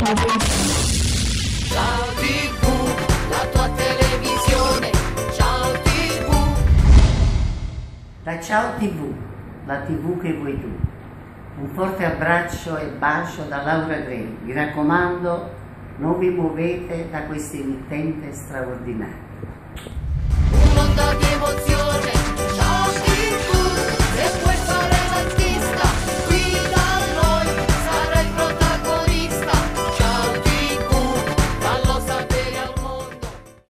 Ciao TV, la tua televisione. Ciao TV. Da Ciao TV, la TV che vuoi tu. Un forte abbraccio e bacio da Laura Gray. Mi raccomando, non vi muovete da questa emittente straordinaria. Un'onda di emozione.